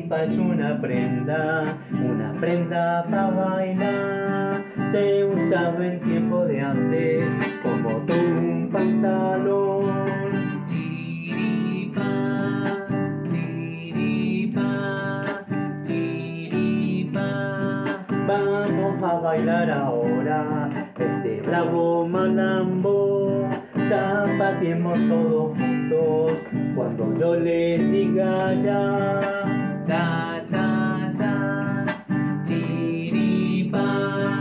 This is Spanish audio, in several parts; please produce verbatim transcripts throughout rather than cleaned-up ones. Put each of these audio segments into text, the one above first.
chiripa es una prenda, una prenda para bailar. Se usaba en tiempo de antes como tú un pantalón. Chiripa, chiripa, chiripa. Vamos a bailar ahora este bravo malambo. Zapateemos todos juntos cuando yo les diga ya. Ya, ya, ya. Chiripa,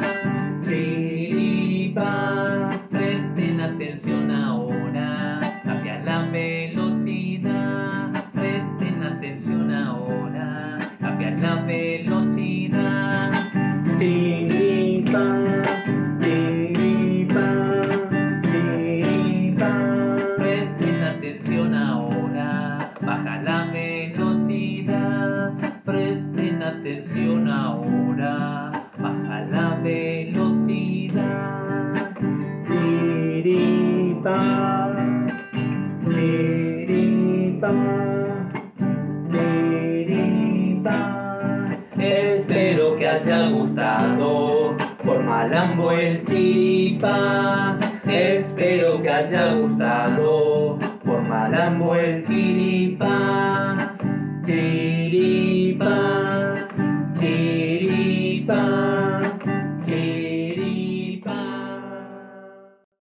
chiripa. Presten atención ahora, cambia la velocidad. Presten atención ahora, cambia la velocidad. Chiripa, chiripa, chiripa. Presten atención ahora, baja la velocidad. Presten atención ahora, baja la velocidad. Chiripa, chiripa, chiripa. Espero que haya gustado por Malambo el chiripa. Espero que haya gustado